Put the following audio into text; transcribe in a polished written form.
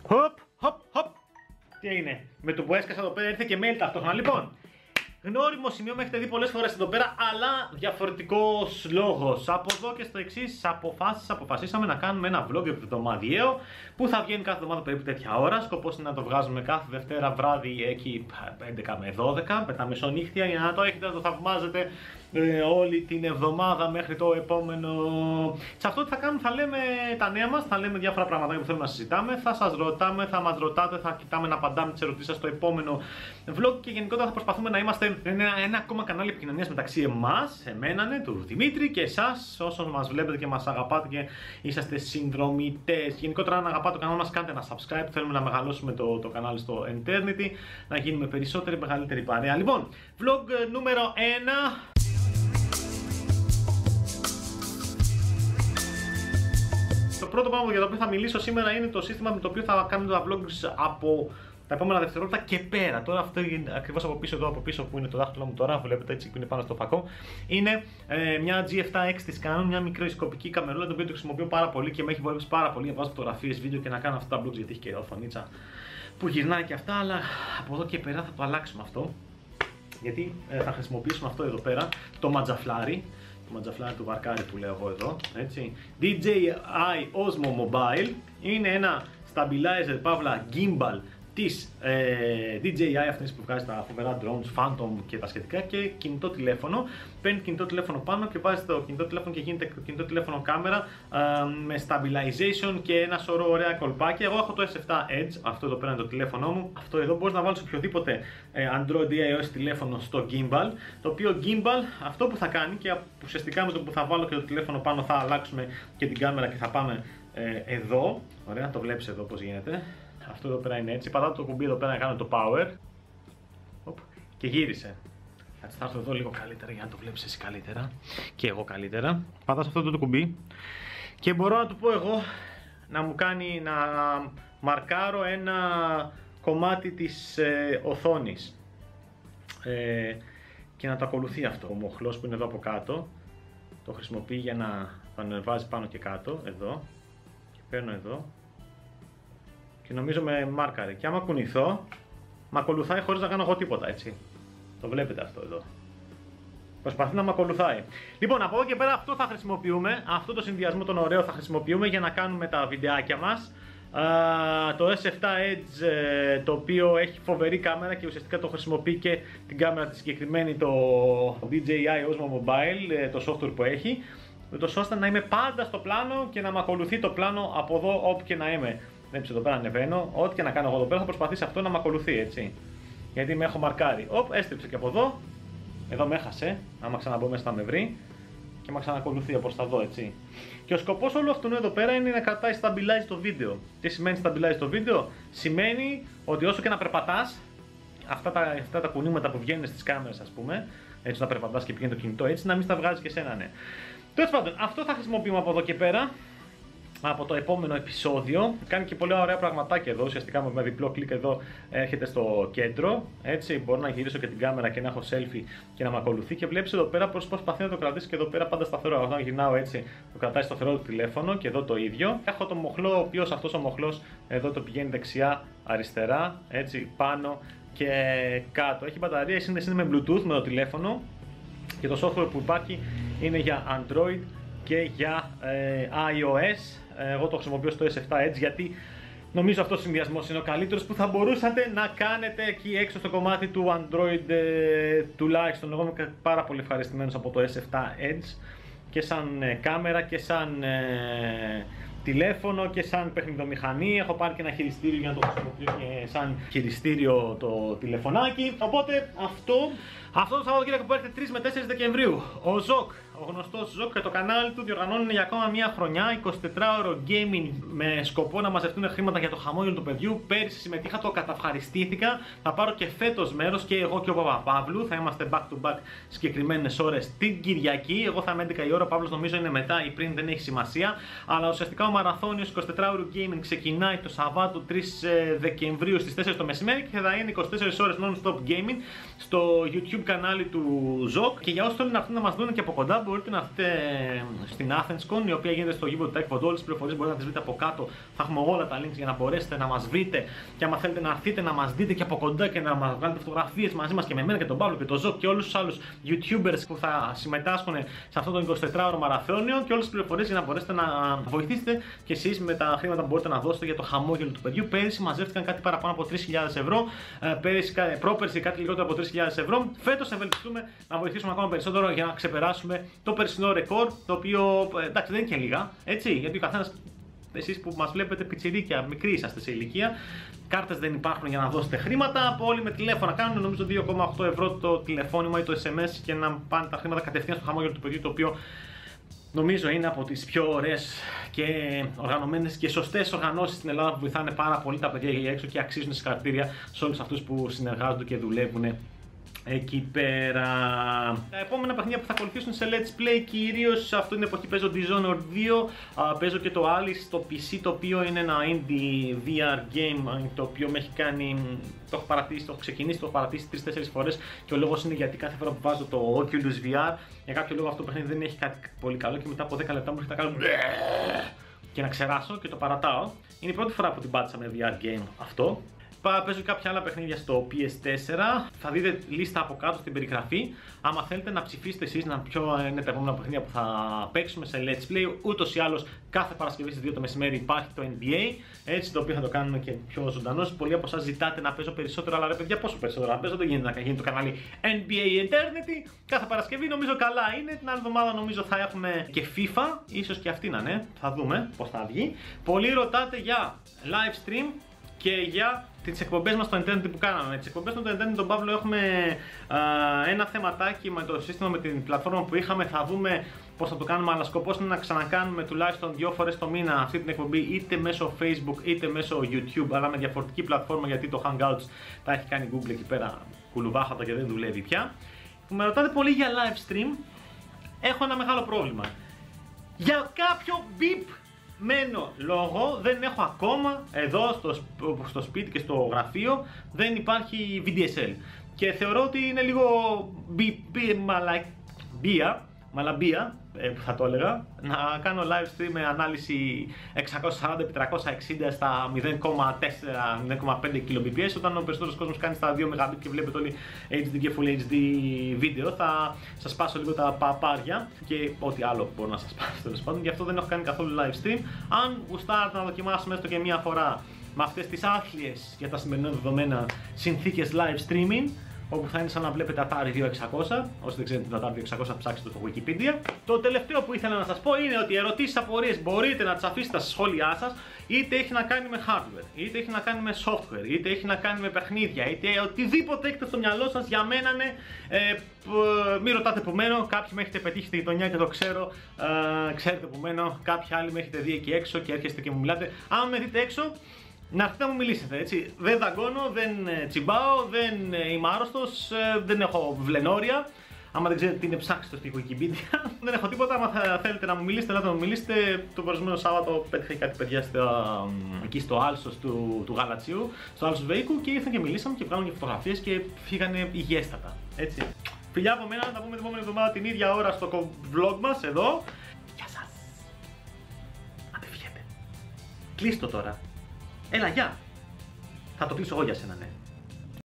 Χοπ. Τι έγινε, με το που έσκασα εδώ πέρα ήρθε και mail ταυτόχρονα. Λοιπόν, γνώριμο σημείο με έχετε δει πολλές φορές εδώ πέρα, αλλά διαφορετικός λόγος. Από εδώ και στο εξής αποφασίσαμε να κάνουμε ένα vlog εβδομαδιαίο που θα βγαίνει κάθε εβδομάδα περίπου τέτοια ώρα. Σκοπός είναι να το βγάζουμε κάθε Δευτέρα βράδυ εκεί 11 με 12 με τα μεσονύχτια για να το έχετε να το θαυμάζετε όλη την εβδομάδα μέχρι το επόμενο. Σε αυτό τι θα κάνουμε, θα λέμε τα νέα μας, θα λέμε διάφορα πράγματα που θέλουμε να συζητάμε, θα σας ρωτάμε, θα μας ρωτάτε, θα κοιτάμε να απαντάμε τις ερωτήσεις σας στο επόμενο vlog και γενικότερα θα προσπαθούμε να είμαστε ένα ακόμα κανάλι επικοινωνίας μεταξύ εμάς, εμένα, του Δημήτρη και εσάς, όσους μας βλέπετε και μας αγαπάτε και είσαστε συνδρομητές. Γενικότερα, αν αγαπάτε το κανάλι μας, κάντε ένα subscribe. Θέλουμε να μεγαλώσουμε το κανάλι στο Eternity, να γίνουμε περισσότερη, μεγαλύτερη παρέα. Λοιπόν, vlog νούμερο 1. Το πρώτο πράγμα για το οποίο θα μιλήσω σήμερα είναι το σύστημα με το οποίο θα κάνουμε τα vlogs από τα επόμενα δευτερόλεπτα και πέρα. Τώρα αυτό ακριβώς από πίσω, εδώ από πίσω που είναι το δάχτυλό μου τώρα, βλέπετε έτσι που είναι πάνω στο φακό, είναι μια G7X της Canon, μια μικροσκοπική καμερούλα, το οποίο το χρησιμοποιώ πάρα πολύ και με έχει βοηθήσει πάρα πολύ να βάζω φωτογραφίες, βίντεο και να κάνω αυτά τα vlogs, γιατί έχει και φωνίτσα που γυρνάει και αυτά, αλλά από εδώ και πέρα θα το αλλάξουμε αυτό, γιατί θα χρησιμοποιήσουμε αυτό εδώ πέρα, το ματζαφλάρι. Το ματζαφλάρι του βαρκάρι που λέω εγώ εδώ, έτσι. DJI Osmo Mobile είναι ένα stabilizer παύλα gimbal της DJI, αυτής που βγάζει τα φοβερά drones, Phantom και τα σχετικά, και κινητό τηλέφωνο. Παίρνει κινητό τηλέφωνο πάνω και βάζει το κινητό τηλέφωνο και γίνεται κινητό τηλέφωνο κάμερα με stabilization και ένα σωρό ωραία κολπάκια. Εγώ έχω το S7 Edge, αυτό εδώ πέρα είναι το τηλέφωνό μου. Αυτό εδώ μπορείς να βάλεις οποιοδήποτε Android ή iOS τηλέφωνο στο gimbal. Το οποίο gimbal αυτό που θα κάνει, και ουσιαστικά με το που θα βάλω και το τηλέφωνο πάνω θα αλλάξουμε και την κάμερα και θα πάμε εδώ. Ωραία, το βλέπεις εδώ πώς γίνεται. Αυτό εδώ πέρα είναι έτσι. Πατάω το κουμπί εδώ πέρα να κάνω το power. Και γύρισε. Θα έρθω εδώ λίγο καλύτερα για να το βλέπεις εσύ καλύτερα. Και εγώ καλύτερα. Πατάω σε αυτό το κουμπί. Και μπορώ να του πω εγώ να μου κάνει να μαρκάρω ένα κομμάτι της οθόνης. Και να το ακολουθεί αυτό. Ο μοχλός που είναι εδώ από κάτω το χρησιμοποιεί για να το ανεβάζει πάνω και κάτω. Εδώ. Και παίρνω εδώ. Και νομίζω με μάρκαρε. Και άμα κουνηθώ, με ακολουθάει χωρίς να κάνω εγώ τίποτα, έτσι. Το βλέπετε αυτό εδώ. Προσπαθεί να με ακολουθάει. Λοιπόν, από εδώ και πέρα αυτό θα χρησιμοποιούμε. Αυτό το συνδυασμό τον ωραίο θα χρησιμοποιούμε για να κάνουμε τα βιντεάκια μας. Το S7 Edge, το οποίο έχει φοβερή κάμερα και ουσιαστικά το χρησιμοποιεί και την κάμερα τη συγκεκριμένη, το DJI Osmo Mobile, το software που έχει, ούτως ώστε να είμαι πάντα στο πλάνο και να με ακολουθεί το πλάνο από εδώ όπου και να είμαι. Βλέπεις εδώ πέρα ανεβαίνω, ό,τι και να κάνω εγώ εδώ πέρα θα προσπαθήσει αυτό να με ακολουθεί, έτσι. Γιατί με έχω μαρκάρει. Οπ, έστριψε και από εδώ. Εδώ με έχασε. Άμα ξαναμπω μέσα θα με βρει. Και με ξανακολουθεί όπως θα δω, έτσι. Και ο σκοπός όλου αυτού εδώ πέρα είναι να κρατάει stabilize το βίντεο. Τι σημαίνει stabilize το βίντεο? Σημαίνει ότι όσο και να περπατάς, αυτά τα κουνήματα που βγαίνουν στις κάμερες, ας πούμε, έτσι να περπατάς και πηγαίνει το κινητό έτσι, να μην στα βγάζει και σένα, ναι. Τέλος πάντων, αυτό θα χρησιμοποιούμε από εδώ και πέρα. Από το επόμενο επεισόδιο. Κάνει και πολλά ωραία πραγματάκια εδώ. Ουσιαστικά με διπλό κλικ εδώ έρχεται στο κέντρο. Έτσι μπορώ να γυρίσω και την κάμερα και να έχω selfie και να με ακολουθεί. Και βλέπεις εδώ πέρα πως προσπαθεί να το κρατήσει και εδώ πέρα πάντα σταθερό. Όταν γυρνάω έτσι, το κρατάει σταθερό το τηλέφωνο και εδώ το ίδιο. Έχω το μοχλό, ο οποίος αυτός ο μοχλός εδώ το πηγαίνει δεξιά, αριστερά, έτσι πάνω και κάτω. Έχει μπαταρία, σύνδεση με Bluetooth με το τηλέφωνο και το software που υπάρχει είναι για Android και για iOS. Εγώ το χρησιμοποιώ στο S7 Edge γιατί νομίζω αυτός ο συνδυασμός είναι ο καλύτερος που θα μπορούσατε να κάνετε εκεί έξω στο κομμάτι του Android τουλάχιστον. Εγώ είμαι πάρα πολύ ευχαριστημένος από το S7 Edge και σαν κάμερα και σαν τηλέφωνο και σαν παιχνιδομηχανή. Έχω πάρει και ένα χειριστήριο για να το χρησιμοποιήσω και σαν χειριστήριο το τηλεφωνάκι. Οπότε αυτό το Σαββατοκύριακο που έρχεται 3 με 4 Δεκεμβρίου, ο Ζοκ, ο γνωστός Ζοκ και το κανάλι του διοργανώνουν για ακόμα μια χρονιά 24ωρο gaming με σκοπό να μαζευτούν χρήματα για το χαμόγελο του παιδιού. Πέρυσι συμμετείχα, το καταυχαριστήθηκα. Θα πάρω και φέτος μέρος και εγώ και ο Παπαπαύλου. Θα είμαστε back to back συγκεκριμένες ώρες την Κυριακή. Εγώ θα είμαι 11 η ώρα, ο Παύλος νομίζω είναι μετά ή πριν, δεν έχει σημασία. Αλλά ουσιαστικά ο μαραθώνιος 24ωρο gaming ξεκινάει το Σαββάτο 3 Δεκεμβρίου στις 4 το μεσημέρι και θα είναι 24 ώρες non-stop gaming στο YouTube κανάλι του Ζοκ. Και για όσους θέλουν να έρθουν να μας δουν και από κοντά, μπορείτε να έρθετε στην AthensCon, η οποία γίνεται στο γήπεδο του TechPod. Όλες τις πληροφορίες μπορείτε να τις βρείτε από κάτω. Θα έχουμε όλα τα links για να μπορέσετε να μας βρείτε. Και άμα θέλετε να έρθετε να μας δείτε και από κοντά και να μας βγάλετε φωτογραφίες μαζί μας και με μένα και τον Παύλο και τον Ζω και όλους τους άλλους YouTubers που θα συμμετάσχουν σε αυτό το 24ωρο μαραθώνιο, και όλες τις πληροφορίες για να μπορέσετε να βοηθήσετε κι εσείς με τα χρήματα που μπορείτε να δώσετε για το χαμόγελο του παιδιού. Πέρυσι μαζεύτηκαν κάτι παραπάνω από 3.000 ευρώ. Πρόπερσι κάτι λιγότερο από 3.000 ευρώ. Φέτος ευελπιστούμε να βοηθήσουμε ακόμα περισσότερο για να ξεπεράσουμε το περσινό ρεκόρ, το οποίο εντάξει δεν είναι και λίγα, έτσι, γιατί ο καθένας, εσείς που μας βλέπετε πιτσιρίκια, μικροί είσαστε σε ηλικία, κάρτες δεν υπάρχουν για να δώσετε χρήματα, όλοι με τηλέφωνα κάνουν νομίζω 2,8 ευρώ το τηλεφώνημα ή το SMS και να πάνε τα χρήματα κατευθείαν στο χαμόγελο του παιδιού, το οποίο νομίζω είναι από τις πιο ωραίες και οργανωμένες και σωστές οργανώσεις στην Ελλάδα που βοηθάνε πάρα πολύ τα παιδιά για έξω και αξίζουν συγχαρητήρια σε όλους αυτούς που συνεργάζονται και δουλεύουν εκεί πέρα. Τα επόμενα παιχνίδια που θα ακολουθήσουν σε Let's Play, κυρίως αυτή την εποχή παίζω Dishonored 2, παίζω και το Alice στο PC, το οποίο είναι ένα indie VR game, το οποίο με έχει κάνει, το έχω παρατήσει, το έχω ξεκινήσει, το έχω παρατήσει 3-4 φορές, και ο λόγος είναι γιατί κάθε φορά που βάζω το Oculus VR, για κάποιο λόγο αυτό το παιχνίδι δεν έχει κάτι πολύ καλό και μετά από 10 λεπτά μου έρχεται να κάνω και να ξεράσω και το παρατάω. Είναι η πρώτη φορά που την πάτησα με VR game αυτό. Παίζω κάποια άλλα παιχνίδια στο PS4. Θα δείτε λίστα από κάτω στην περιγραφή. Άμα θέλετε να ψηφίσετε εσείς ποιο είναι τα επόμενα παιχνίδια που θα παίξουμε σε Let's Play. Ούτως ή άλλως κάθε Παρασκευή στις 2 το μεσημέρι υπάρχει το NBA. Έτσι, το οποίο θα το κάνουμε και πιο ζωντανό. Πολλοί από εσάς ζητάτε να παίζω περισσότερο, αλλά ρε παιδιά, πόσο περισσότερο να παίζω? Δεν γίνεται να γίνει το κανάλι NBA Eternity κάθε Παρασκευή. Νομίζω καλά είναι. Την άλλη εβδομάδα νομίζω θα έχουμε και FIFA. Ίσως και αυτή να είναι. Θα δούμε πώς θα βγει. Πολλοί ρωτάτε για live stream και για τις εκπομπές μας στο Eternity που κάναμε. Τις εκπομπές στο Eternity τον Παύλο έχουμε ένα θεματάκι με το σύστημα, με την πλατφόρμα που είχαμε. Θα δούμε πώς θα το κάνουμε, αλλά σκοπός είναι να ξανακάνουμε τουλάχιστον 2 φορές το μήνα αυτή την εκπομπή, είτε μέσω Facebook είτε μέσω YouTube, αλλά με διαφορετική πλατφόρμα, γιατί το Hangouts τα έχει κάνει Google εκεί πέρα κουλουβάχατα και δεν δουλεύει πια. Με ρωτάτε πολύ για live stream. Έχω ένα μεγάλο πρόβλημα. Για κάποιο beep μένο λόγο δεν έχω ακόμα εδώ στο σπίτι και στο γραφείο, δεν υπάρχει VDSL και θεωρώ ότι είναι λίγο μαλαμπία που θα το έλεγα, να κάνω live stream με ανάλυση 640x360 στα 0,4-0,5 kbps, όταν ο περισσότερος κόσμος κάνει στα 2 Mbit και βλέπετε όλοι HD και Full HD βίντεο. Θα σας πάσω λίγο τα παπάρια και ό,τι άλλο μπορώ να σας πάσω, τέλος πάντων. Γι' αυτό δεν έχω κάνει καθόλου live stream. Αν γουστάρετε να δοκιμάσουμε έστω και μία φορά με αυτές τις άθλιες για τα σημερινά δεδομένα συνθήκες live streaming, όπου θα είναι σαν να βλέπετε Atari 2600. Όσοι δεν ξέρετε το Atari 2600, ψάξτε το στο Wikipedia. Το τελευταίο που ήθελα να σας πω είναι ότι ερωτήσεις, απορίες μπορείτε να τις αφήσετε στα σχόλιά σας, είτε έχει να κάνει με hardware, είτε έχει να κάνει με software, είτε έχει να κάνει με παιχνίδια, είτε οτιδήποτε έχετε στο μυαλό σας για μένα. Μην ρωτάτε που μένω, κάποιοι με έχετε πετύχει στη γειτονιά και το ξέρω, ξέρετε που μένω, κάποιοι άλλοι με έχετε δει εκεί έξω και έρχεστε και μου μιλάτε. Αν με δείτε έξω, να έρθετε να μου μιλήσετε, έτσι. Δεν δαγκώνω, δεν τσιμπάω, δεν είμαι άρρωστος, δεν έχω βλενόρια. Άμα δεν ξέρετε τι είναι, ψάξτε το στη Wikipedia. Δεν έχω τίποτα. Άμα θέλετε να μου μιλήσετε, να μου μιλήσετε. Το περασμένο Σάββατο πέτυχα κάτι παιδιά εκεί στο άλσος του Γαλατσίου, στο άλσος Βέικου, και ήρθαν και μιλήσαμε και βγάλαμε και φωτογραφίες και φύγανε υγιέστατα. Έτσι. Φιλιά από μένα, θα πούμε την επόμενη εβδομάδα την ίδια ώρα στο vlog μας εδώ. Γεια σας. Άντε φύγετε. Κλείστο τώρα. Έλα, γεια! Θα το κλείσω εγώ για σένα, ναι.